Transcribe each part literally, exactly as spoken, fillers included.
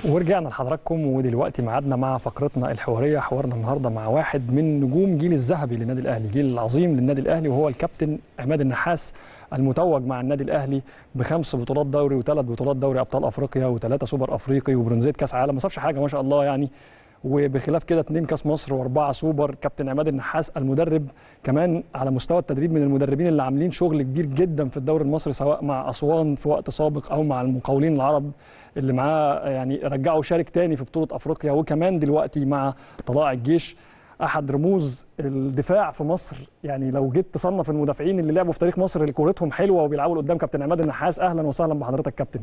ورجعنا لحضراتكم ودلوقتي ميعادنا مع فقرتنا الحواريه. حوارنا النهارده مع واحد من نجوم جيل الذهبي للنادي الاهلي، جيل العظيم للنادي الاهلي، وهو الكابتن عماد النحاس المتوج مع النادي الاهلي بخمس بطولات دوري وثلاث بطولات دوري ابطال افريقيا وثلاثه سوبر افريقي وبرونزيه كاس عالم. ما صافش حاجه ما شاء الله يعني، وبخلاف كده اثنين كاس مصر واربعه سوبر. كابتن عماد النحاس المدرب كمان على مستوى التدريب من المدربين اللي عاملين شغل كبير جدا في الدوري المصري، سواء مع اسوان في وقت سابق او مع المقاولين العرب اللي معاه، يعني رجعوا شارك تاني في بطوله افريقيا، وكمان دلوقتي مع طلائع الجيش. احد رموز الدفاع في مصر، يعني لو جيت تصنف المدافعين اللي لعبوا في تاريخ مصر اللي كورتهم حلوه وبيلعبوا قدام، كابتن عماد النحاس. اهلا وسهلا بحضرتك كابتن.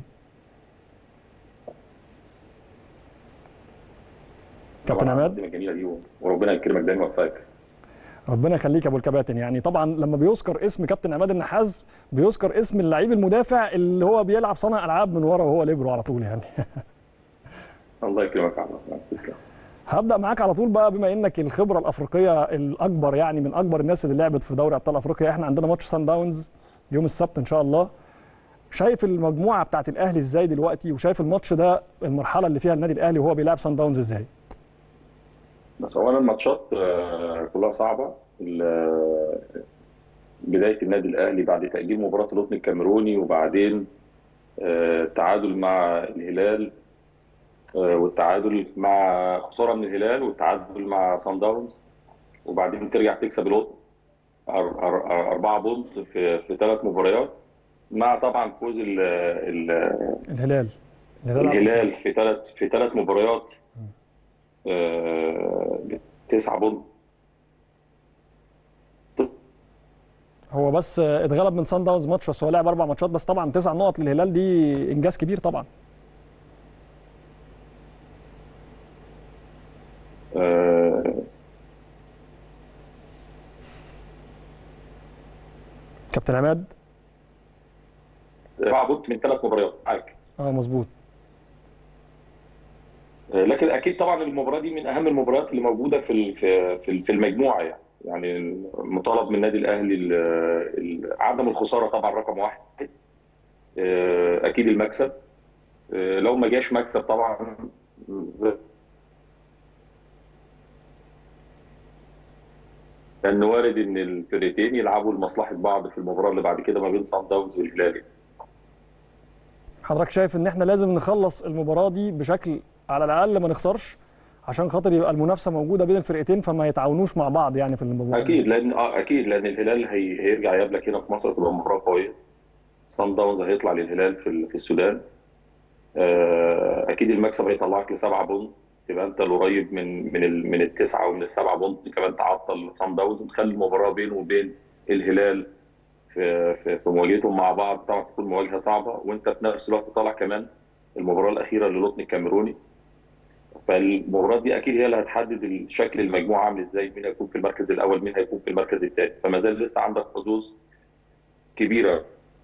كابتن عماد، الجميله دي وربنا يكرمك دايما ويوفقك. ربنا يخليك يا ابو الكباتن. يعني طبعا لما بيذكر اسم كابتن عماد النحاس بيذكر اسم اللعيب المدافع اللي هو بيلعب صانع العاب من ورا وهو ليبرو على طول يعني. الله يكرمك يا عم. تسلم. هبدا معاك على طول بقى، بما انك الخبره الافريقيه الاكبر، يعني من اكبر الناس اللي لعبت في دوري ابطال افريقيا. احنا عندنا ماتش سان داونز يوم السبت ان شاء الله. شايف المجموعه بتاعت الاهلي ازاي دلوقتي، وشايف الماتش ده المرحله اللي فيها النادي الاهلي وهو بيلعب سان داونز ازاي؟ بس اولا الماتشات كلها صعبه. بدايه النادي الاهلي بعد تاجيل مباراه القطن الكاميروني، وبعدين تعادل مع الهلال، والتعادل مع خساره من الهلال، والتعادل مع سان داونز، وبعدين ترجع تكسب القطن أربعة بونت في في ثلاث مباريات، مع طبعا فوز ال ال الهلال الهلال في ثلاث في ثلاث مباريات تسعة بونت. هو بس اتغلب من سان داونز ماتش، بس هو لعب اربع ماتشات بس. طبعا تسع نقط للهلال دي انجاز كبير طبعا. أه كابتن عماد، أربعة بونت من ثلاث مباريات معاك. اه مظبوط. لكن اكيد طبعا المباراه دي من اهم المباريات اللي موجوده في في في المجموعه. يعني يعني مطالب من النادي الاهلي عدم الخساره طبعا رقم واحد. اكيد المكسب، لو ما جاش مكسب طبعا لان وارد ان الفرقتين يلعبوا لمصلحه بعض في المباراه اللي بعد كده ما بين صن داونز والهلال. حضرتك شايف ان احنا لازم نخلص المباراه دي بشكل على الاقل ما نخسرش، عشان خاطر يبقى المنافسه موجوده بين الفرقتين فما يتعاونوش مع بعض يعني في المباراه؟ اكيد، لان اه اكيد لان الهلال هي... هيرجع يقابلك هنا في مصر، تبقى مباراه قويه. صن داونز هيطلع للهلال في في السودان. اكيد المكسب هيطلعك لسبعه بونت، تبقى انت القريب من من ال... من التسعه ومن السبعه بونت، كمان تعطل صن داونز وتخلي المباراه بينه وبين الهلال في في, في مواجهتهم مع بعض. طبعا تكون مواجهه صعبه، وانت في نفس الوقت طالع كمان المباراه الاخيره للقطن الكاميروني. فالمباراه دي اكيد هي اللي هتحدد شكل المجموعه عامل ازاي، مين هيكون في المركز الاول مين هيكون في المركز الثاني، فما زال لسه عندك حظوظ كبيره.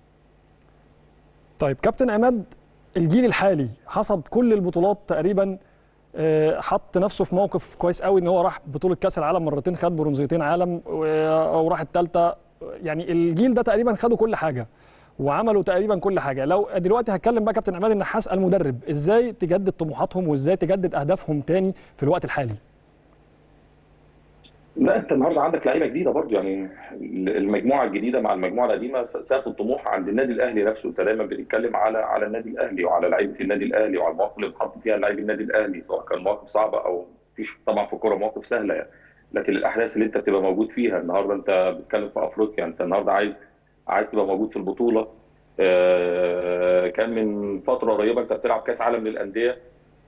طيب كابتن عماد، الجيل الحالي حصد كل البطولات تقريبا، حط نفسه في موقف كويس قوي ان هو راح بطوله كاس العالم مرتين، خد برونزيتين عالم وراح الثالثه. يعني الجيل ده تقريبا خدوا كل حاجه وعملوا تقريبا كل حاجه. لو دلوقتي هتكلم بقى كابتن عماد النحاس المدرب، ازاي تجدد طموحاتهم وازاي تجدد اهدافهم تاني في الوقت الحالي؟ لا، انت النهارده عندك لعيبه جديده برضو. يعني المجموعه الجديده مع المجموعه القديمه، سقف الطموح عند النادي الاهلي نفسه. انت دايما بنتكلم على على النادي الاهلي وعلى لعيبه النادي الاهلي وعلى المواقف اللي بتحط فيها لعيبه النادي الاهلي، سواء كان مواقف صعبه او فيش. طبعا في الكوره مواقف سهله يعني، لكن الاحداث اللي انت بتبقى موجود فيها النهارده، انت بتتكلم في افريقيا، انت النهارده عايز عايز تبقى موجود في البطوله. كان من فتره قريبه انت بتلعب كاس عالم للانديه،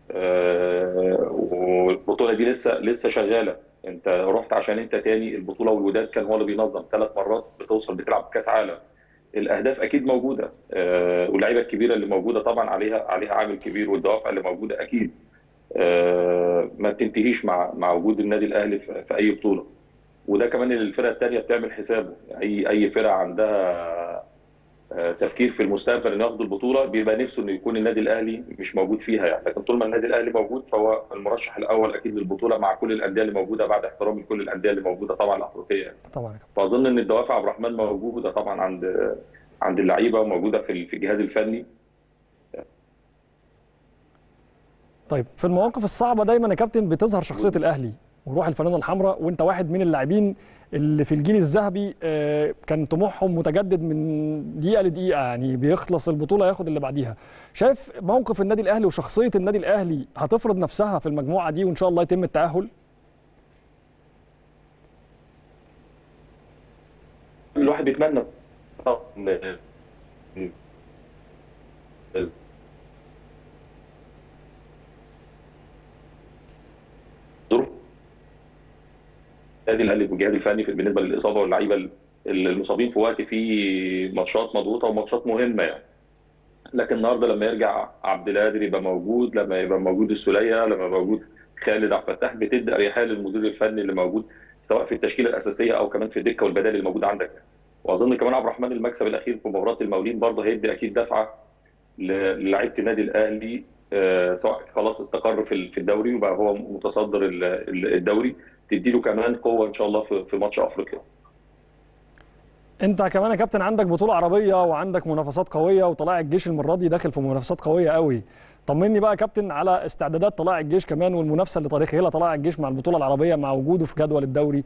والبطوله دي لسه لسه شغاله. انت رحت عشان انت تاني البطوله، والوداد كان هو اللي بينظم ثلاث مرات بتوصل بتلعب كاس عالم. الاهداف اكيد موجوده، واللعيبه الكبيره اللي موجوده طبعا عليها عليها عامل كبير، والدوافع اللي موجوده اكيد ما بتنتهيش مع مع وجود النادي الاهلي في اي بطوله. وده كمان اللي الفرقه الثانيه بتعمل حسابه. اي اي فرقه عندها تفكير في المستقبل انه ياخد البطوله بيبقى نفسه انه يكون النادي الاهلي مش موجود فيها يعني. لكن طول ما النادي الاهلي موجود فهو المرشح الاول اكيد للبطوله، مع كل الانديه اللي موجوده، بعد احترام لكل الانديه اللي موجوده طبعا الافريقيه يعني. طبعا. فاظن ان الدوافع عبد الرحمن موجوده طبعا عند عند اللعيبه، وموجوده في في الجهاز الفني. طيب في المواقف الصعبه دايما يا كابتن بتظهر شخصيه الاهلي وروح الفانله الحمراء، وانت واحد من اللاعبين اللي في الجيل الذهبي آه، كان طموحهم متجدد من دقيقه لدقيقه، يعني بيخلص البطوله ياخد اللي بعديها. شايف موقف النادي الاهلي وشخصيه النادي الاهلي هتفرض نفسها في المجموعه دي وان شاء الله يتم التاهل؟ الواحد بيتمنى طبعا ظروف النادي الاهلي والجهاز الفني بالنسبه للاصابه واللعيبه المصابين في وقت فيه ماتشات مضغوطه وماتشات مهمه يعني. لكن النهارده لما يرجع عبد القادر يبقى موجود، لما يبقى موجود السوليه، لما يبقى موجود خالد عبد الفتاح، بتدي اريحيه للمدير الفني اللي موجود سواء في التشكيله الاساسيه او كمان في الدكه والبدائل اللي موجوده عندك. واظن كمان عبد الرحمن المكسب الاخير في مباراه المقاولين برضه هيدي اكيد دفعه للاعيبه النادي الاهلي، آه، سواء خلاص استقر في في الدوري وبقى هو متصدر ال- ال- الدوري، تدي له كمان قوه ان شاء الله في في ماتش افريقيا. انت كمان يا كابتن عندك بطوله عربيه وعندك منافسات قويه، وطلائع الجيش المره دي داخل في منافسات قويه قوي. طمني بقى يا كابتن على استعدادات طلائع الجيش كمان والمنافسه اللي تاريخيه لطلائع الجيش مع البطوله العربيه مع وجوده في جدول الدوري.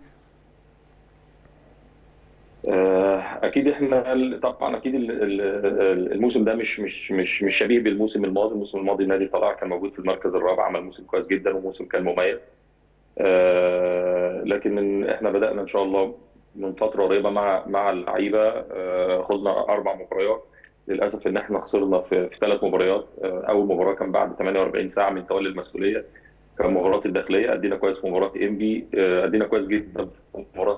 آه، اكيد احنا ال- طبعا اكيد ال- ال- الموسم ده مش مش مش مش شبيه بالموسم الماضي. الموسم الماضي النادي طلع كان موجود في المركز الرابع، عمل موسم كويس جدا وموسم كان مميز. آه، لكن من احنا بدأنا ان شاء الله من فتره قريبه مع مع اللعيبه، آه، خضنا اربع مباريات. للاسف ان احنا خسرنا في في ثلاث مباريات. آه، اول مباراه كان بعد ثمانية وأربعين ساعه من تولي المسؤوليه، كان مباراه الداخليه. ادينا كويس في مباراه انبي، آه، ادينا كويس جدا في مباراه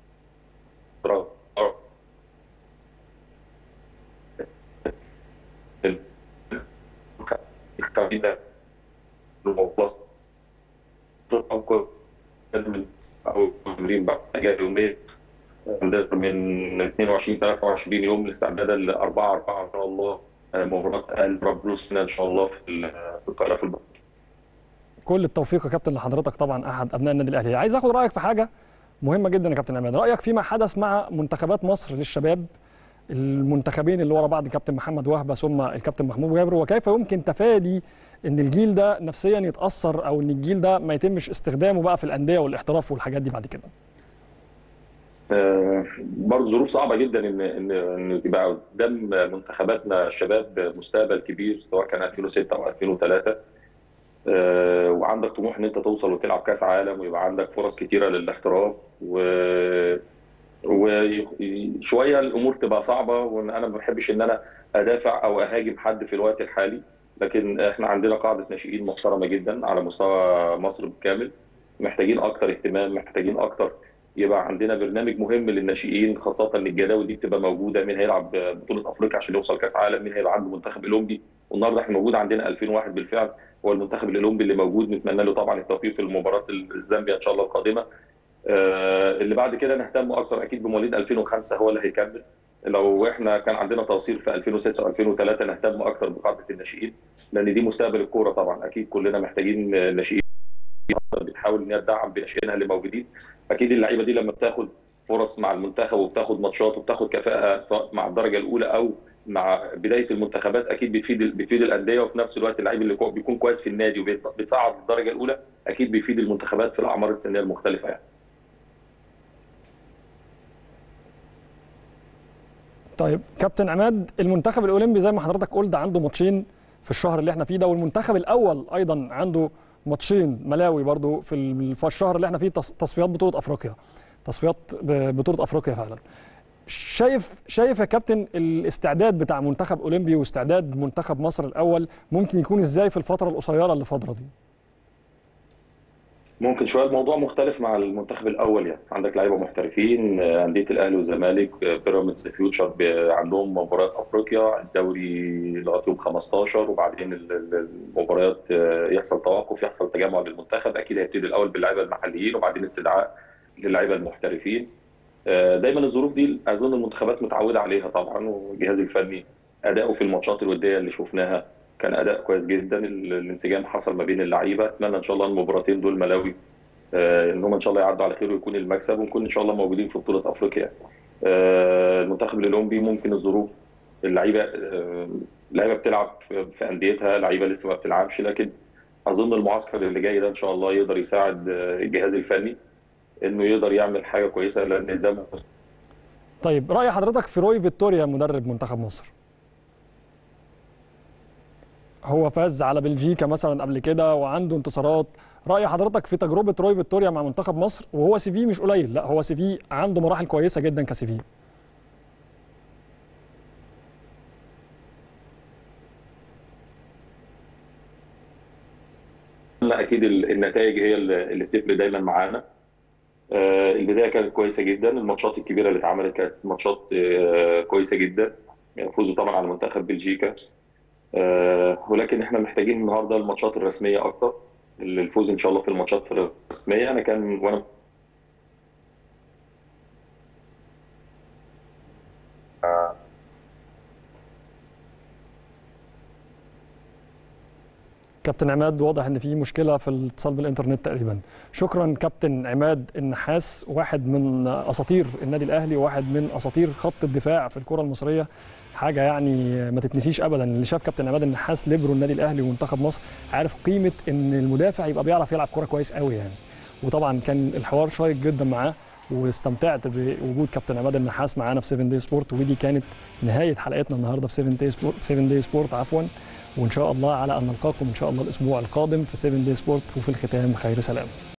خلينا نخلص من او تمرين بعد اجازه يومين من اثنين وعشرين ثلاثة وعشرين يوم لاستعدادا ل أربعة أربعة ان شاء الله، مباراه اهلي طرابلس ان شاء الله في في القاهره في البلد. كل التوفيق يا كابتن لحضرتك، طبعا احد ابناء النادي الاهلي. عايز اخد رايك في حاجه مهمه جدا يا كابتن عماد، رايك فيما حدث مع منتخبات مصر للشباب، المنتخبين اللي ورا بعض الكابتن محمد وهبه ثم الكابتن محمود جابر، وكيف يمكن تفادي ان الجيل ده نفسيا يتاثر او ان الجيل ده ما يتمش استخدامه بقى في الانديه والاحتراف والحاجات دي بعد كده؟ آه، برضه ظروف صعبه جدا ان ان ان يبقى قدام منتخباتنا شباب مستقبل كبير سواء كان ألفين وستة او ألفين وثلاثة، آه، وعندك طموح ان انت توصل وتلعب كاس عالم ويبقى عندك فرص كتيره للاحتراف، و وشويه الامور تبقى صعبه. وانا ما بحبش ان انا ادافع او اهاجم حد في الوقت الحالي، لكن احنا عندنا قاعده ناشئين محترمه جدا على مستوى مصر بالكامل. محتاجين اكتر اهتمام، محتاجين اكتر يبقى عندنا برنامج مهم للناشئين، خاصه ان الجداول دي بتبقى موجوده، مين هيلعب بطوله افريقيا عشان يوصل كاس عالم، مين هيبقى عنده منتخب اولمبي. والنهارده احنا موجود عندنا ألفين وواحد بالفعل هو المنتخب الاولمبي اللي موجود، نتمنى له طبعا التوفيق في المباراه زامبيا ان شاء الله القادمه. آه، اللي بعد كده نهتم اكتر اكيد بمواليد ألفين وخمسة هو اللي هيكمل. لو احنا كان عندنا توصيل في ألفين وستة وألفين وثلاثة نهتم اكتر بقاعده الناشئين، لان دي مستقبل الكوره طبعا. اكيد كلنا محتاجين ناشئين، بتحاول ان هي تدعم بناشئينها اللي موجودين. اكيد اللعيبه دي لما بتاخد فرص مع المنتخب وبتاخد ماتشات وبتاخد كفاءه سواء مع الدرجه الاولى او مع بدايه المنتخبات، اكيد بتفيد بتفيد الانديه. وفي نفس الوقت اللعيب اللي بيكون كويس في النادي وبيتصعد للدرجه الاولى اكيد بيفيد المنتخبات في الاعمار السنيه المختلفه يعني. طيب كابتن عماد، المنتخب الاولمبي زي ما حضرتك قلت عنده ماتشين في الشهر اللي احنا فيه ده، والمنتخب الاول ايضا عنده ماتشين ملاوي برضو في ال- في الشهر اللي احنا فيه، تص- تصفيات بطوله افريقيا، تصفيات ب- بطوله افريقيا فعلا. شايف شايف يا كابتن الاستعداد بتاع منتخب اولمبي واستعداد منتخب مصر الاول ممكن يكون ازاي في الفتره القصيره اللي فاضله دي؟ ممكن شويه الموضوع مختلف مع المنتخب الاول يعني. عندك لعيبه محترفين، آه، انديه الاهلي والزمالك، آه، بيراميدز، فيوتشر، ب- عندهم مباريات افريقيا، الدوري لغايه يوم خمستاشر، وبعدين ال- ال- المباريات آه، يحصل توقف، يحصل تجمع للمنتخب. اكيد هيبتدي الاول باللعيبه المحليين وبعدين استدعاء للعيبه المحترفين. آه، دايما الظروف دي اظن المنتخبات متعوده عليها طبعا، والجهاز الفني اداؤه في الماتشات الوديه اللي شفناها كان اداء كويس جدا. ال- الانسجام حصل ما بين اللعيبه. اتمنى ان شاء الله المباراتين دول ملاوي، آه، ان هم ان شاء الله يعدوا على خير ويكون المكسب ونكون ان شاء الله موجودين في بطوله افريقيا. آه، المنتخب الاولمبي ممكن الظروف، اللعيبه آه، اللعيبه بتلعب في في انديتها، لعيبه لسه ما بتلعبش، لكن اظن المعسكر اللي جاي ده ان شاء الله يقدر يساعد الجهاز الفني انه يقدر يعمل حاجه كويسه، لان ده. طيب راي حضرتك في روي فيتوريا مدرب منتخب مصر؟ هو فاز على بلجيكا مثلا قبل كده وعنده انتصارات، راي حضرتك في تجربه روي فيتوريا مع منتخب مصر؟ وهو سي في مش قليل، لا هو سي في عنده مراحل كويسه جدا كسي في. لا اكيد النتائج هي اللي بتفرق دايما معانا. آه، البدايه كانت كويسه جدا، الماتشات الكبيره اللي اتعملت كانت ماتشات آه، كويسه جدا، يعني فوزوا طبعا على منتخب بلجيكا. آه، ولكن احنا محتاجين النهارده الماتشات الرسميه اكتر، الفوز ان شاء الله في الماتشات الرسميه. انا كان وانا كابتن عماد واضح ان في مشكله في الاتصال بالانترنت تقريبا. شكرا كابتن عماد النحاس، واحد من اساطير النادي الاهلي وواحد من اساطير خط الدفاع في الكره المصريه، حاجه يعني ما تتنسيش ابدا. اللي شاف كابتن عماد النحاس ليبرو النادي الاهلي ومنتخب مصر عارف قيمه ان المدافع يبقى بيعرف يلعب كره كويس قوي يعني. وطبعا كان الحوار شيق جدا معاه، واستمتعت بوجود كابتن عماد النحاس معانا في سفن داي سبورت. ودي كانت نهايه حلقتنا النهارده في سفن داي سبورت سفن داي سبورت عفوا. وان شاء الله على ان نلقاكم ان شاء الله الاسبوع القادم في سفن داي سبورت. وفي الختام خير سلام.